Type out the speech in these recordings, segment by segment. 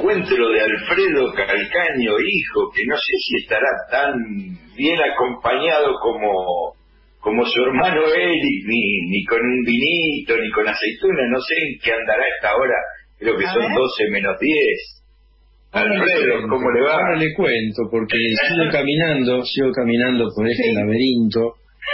encuentro de Alfredo Calcaño, hijo, que no sé si estará tan bien acompañado como su hermano Eric, ni con un vinito, ni con aceituna, no sé en qué andará a esta hora, creo que son 12 menos 10. Alfredo, ¿cómo le va? Ahora le cuento, porque sigo caminando por este laberinto,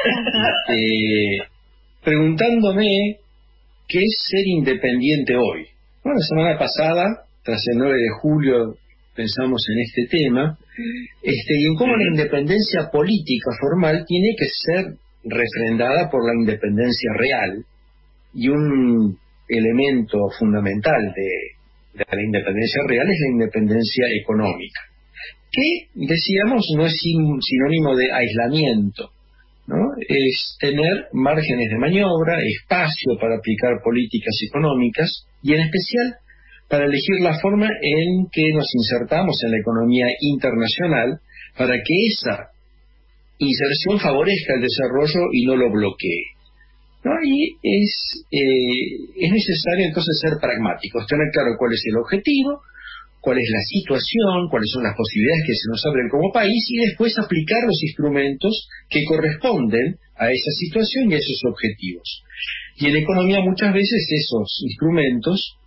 preguntándome qué es ser independiente hoy. Bueno, la semana pasada, tras el 9 de julio, pensamos en este tema, y en cómo la independencia política formal tiene que ser refrendada por la independencia real, y un elemento fundamental de la independencia real es la independencia económica, que, decíamos, no es sinónimo de aislamiento, ¿no? Es tener márgenes de maniobra, espacio para aplicar políticas económicas, y en especial para elegir la forma en que nos insertamos en la economía internacional para que esa inserción favorezca el desarrollo y no lo bloquee, ¿no? Y es necesario entonces ser pragmáticos, tener claro cuál es el objetivo, cuál es la situación, cuáles son las posibilidades que se nos abren como país, y después aplicar los instrumentos que corresponden a esa situación y a esos objetivos. Y en economía muchas veces esos instrumentos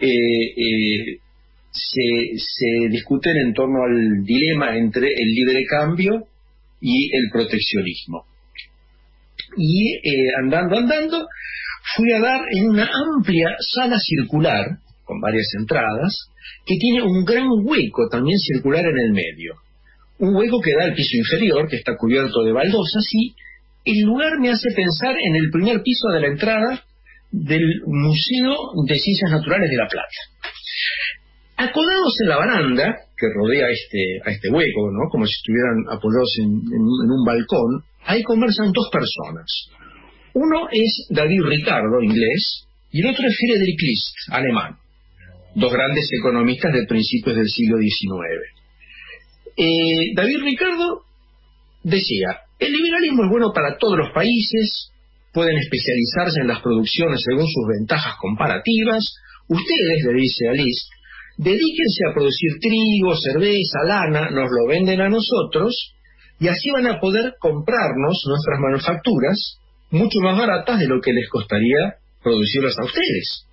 se discuten en torno al dilema entre el libre cambio y el proteccionismo. Y andando, fui a dar en una amplia sala circular, con varias entradas, que tiene un gran hueco también circular en el medio. Un hueco que da al piso inferior, que está cubierto de baldosas, y el lugar me hace pensar en el primer piso de la entrada del Museo de Ciencias Naturales de La Plata. Acodados en la baranda que rodea a este hueco, ¿no?, como si estuvieran apoyados en un balcón, ahí conversan dos personas. Uno es David Ricardo, inglés, y el otro es Friedrich List, alemán. Dos grandes economistas de principios del siglo XIX. David Ricardo decía: el liberalismo es bueno para todos los países, pueden especializarse en las producciones según sus ventajas comparativas. Ustedes, le dice a List, dedíquense a producir trigo, cerveza, lana, nos lo venden a nosotros, y así van a poder comprarnos nuestras manufacturas mucho más baratas de lo que les costaría producirlas a ustedes.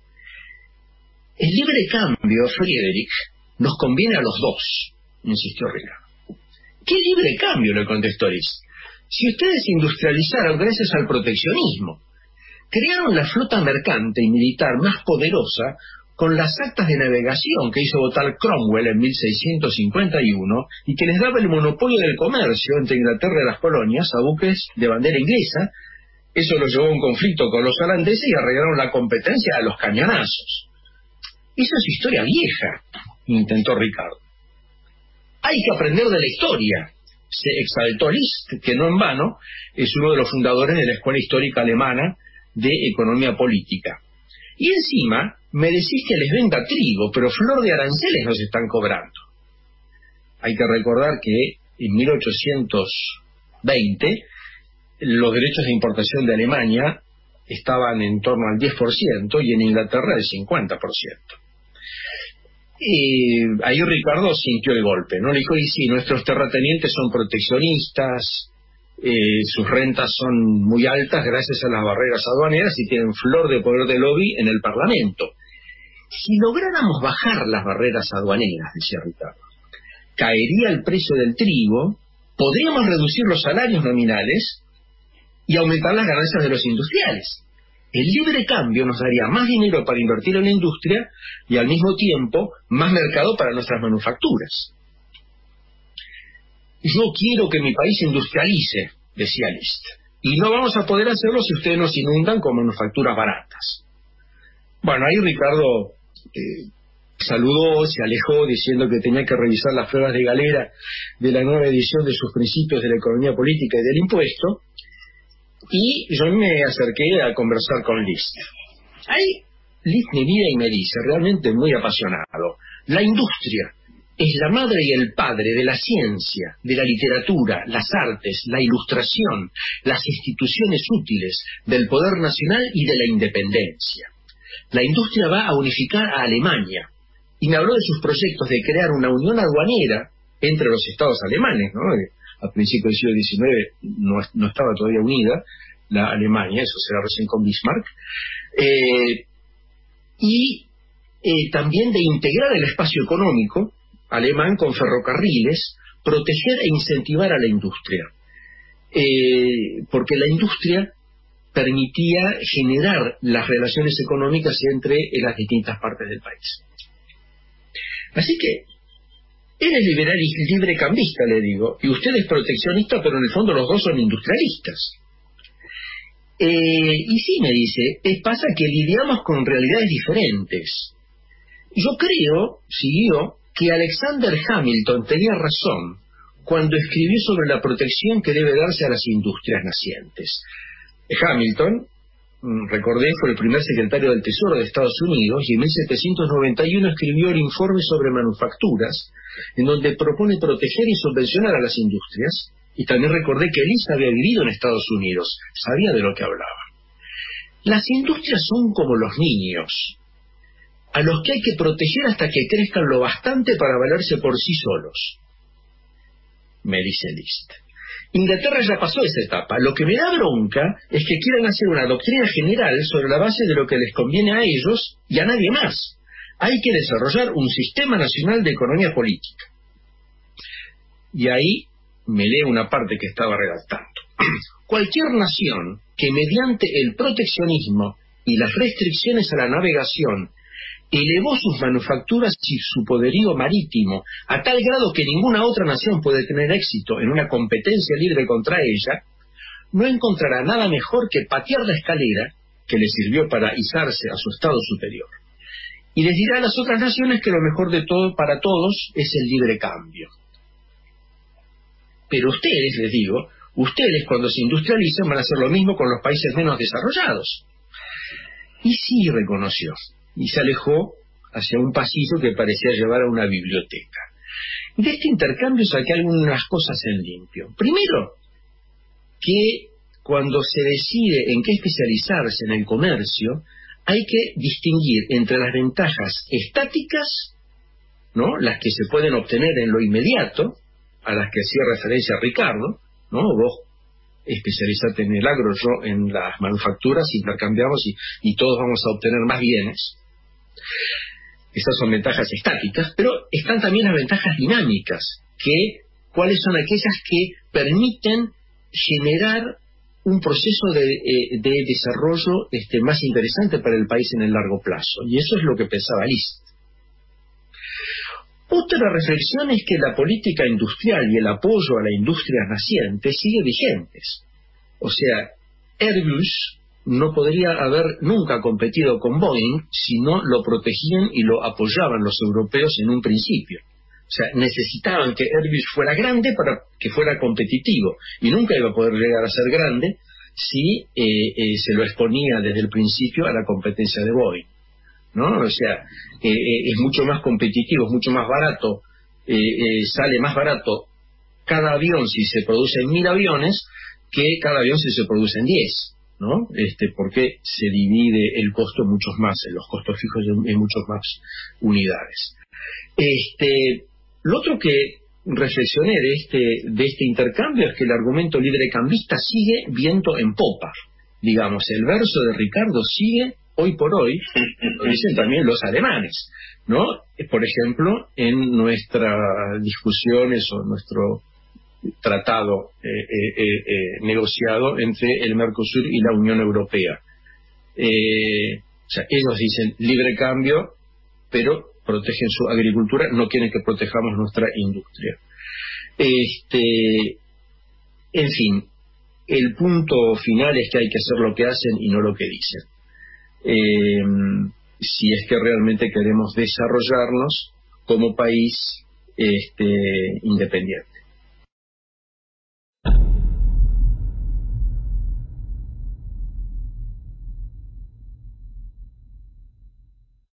El libre cambio, Friedrich, nos conviene a los dos, insistió Ricardo. ¿Qué libre cambio?, le contestó List. Si ustedes industrializaron gracias al proteccionismo, crearon la flota mercante y militar más poderosa con las actas de navegación que hizo votar Cromwell en 1651 y que les daba el monopolio del comercio entre Inglaterra y las colonias a buques de bandera inglesa. Eso los llevó a un conflicto con los holandeses y arreglaron la competencia a los cañonazos. Esa es historia vieja, intentó Ricardo. Hay que aprender de la historia, se exaltó List, que no en vano es uno de los fundadores de la Escuela Histórica Alemana de Economía Política. Y encima me decís que les venda trigo, pero flor de aranceles nos están cobrando. Hay que recordar que en 1820 los derechos de importación de Alemania estaban en torno al 10% y en Inglaterra el 50%. Ahí Ricardo sintió el golpe, ¿no? Le dijo: y sí, nuestros terratenientes son proteccionistas, sus rentas son muy altas gracias a las barreras aduaneras y tienen flor de poder de lobby en el Parlamento. Si lográramos bajar las barreras aduaneras, decía Ricardo, caería el precio del trigo, podríamos reducir los salarios nominales y aumentar las ganancias de los industriales. El libre cambio nos daría más dinero para invertir en la industria y al mismo tiempo más mercado para nuestras manufacturas. Yo quiero que mi país industrialice, decía List, y no vamos a poder hacerlo si ustedes nos inundan con manufacturas baratas. Bueno, ahí Ricardo saludó, se alejó diciendo que tenía que revisar las pruebas de galera de la nueva edición de sus principios de la economía política y del impuesto, y yo me acerqué a conversar con List. Ahí List me mira y me dice, realmente muy apasionado: la industria es la madre y el padre de la ciencia, de la literatura, las artes, la ilustración, las instituciones útiles, del poder nacional y de la independencia. La industria va a unificar a Alemania, y me habló de sus proyectos de crear una unión aduanera entre los estados alemanes, ¿no? A principios del siglo XIX no estaba todavía unida la Alemania, eso será recién con Bismarck, y también de integrar el espacio económico alemán con ferrocarriles, proteger e incentivar a la industria, porque la industria permitía generar las relaciones económicas entre las distintas partes del país. Así que él es liberal y librecambista, le digo, y usted es proteccionista, pero en el fondo los dos son industrialistas. Y sí, me dice, pasa que lidiamos con realidades diferentes. Yo creo, siguió, que Alexander Hamilton tenía razón cuando escribió sobre la protección que debe darse a las industrias nacientes. Hamilton, recordé, fue el primer secretario del Tesoro de Estados Unidos y en 1791 escribió el informe sobre manufacturas, en donde propone proteger y subvencionar a las industrias, y también recordé que Elisa había vivido en Estados Unidos, sabía de lo que hablaba. Las industrias son como los niños, a los que hay que proteger hasta que crezcan lo bastante para valerse por sí solos. Me dice List. Inglaterra ya pasó esa etapa. Lo que me da bronca es que quieran hacer una doctrina general sobre la base de lo que les conviene a ellos y a nadie más. Hay que desarrollar un sistema nacional de economía política. Y ahí me lee una parte que estaba redactando. Cualquier nación que mediante el proteccionismo y las restricciones a la navegación elevó sus manufacturas y su poderío marítimo a tal grado que ninguna otra nación puede tener éxito en una competencia libre contra ella, no encontrará nada mejor que patear la escalera que le sirvió para izarse a su estado superior. Y les dirá a las otras naciones que lo mejor de todo para todos es el libre cambio. Pero ustedes, les digo, ustedes cuando se industrialicen van a hacer lo mismo con los países menos desarrollados. Y sí, reconoció, y se alejó hacia un pasillo que parecía llevar a una biblioteca. De este intercambio saqué algunas cosas en limpio. Primero, que cuando se decide en qué especializarse en el comercio, hay que distinguir entre las ventajas estáticas, ¿no?, las que se pueden obtener en lo inmediato, a las que hacía referencia Ricardo, ¿no? Vos especializate en el agro, yo en las manufacturas, intercambiamos y todos vamos a obtener más bienes. Estas son ventajas estáticas, pero están también las ventajas dinámicas, ¿cuáles son aquellas que permiten generar un proceso de desarrollo más interesante para el país en el largo plazo? Y eso es lo que pensaba List. Otra reflexión es que la política industrial y el apoyo a la industria naciente sigue vigentes. O sea, Airbus no podría haber nunca competido con Boeing si no lo protegían y lo apoyaban los europeos en un principio. O sea, necesitaban que Airbus fuera grande para que fuera competitivo, y nunca iba a poder llegar a ser grande si se lo exponía desde el principio a la competencia de Boeing, ¿no? O sea, es mucho más competitivo, es mucho más barato, sale más barato cada avión si se producen 1000 aviones que cada avión si se producen 10, ¿no? Porque se divide el costo en muchos más, en los costos fijos en muchos más unidades. Lo otro que reflexioné de este intercambio es que el argumento librecambista sigue viento en popa. Digamos, el verso de Ricardo sigue hoy por hoy, lo dicen también los alemanes, ¿no? Por ejemplo, en nuestras discusiones o nuestro tratado negociado entre el Mercosur y la Unión Europea. O sea, ellos dicen libre cambio, pero protegen su agricultura, no quieren que protejamos nuestra industria. En fin, el punto final es que hay que hacer lo que hacen y no lo que dicen. Si es que realmente queremos desarrollarnos como país independiente.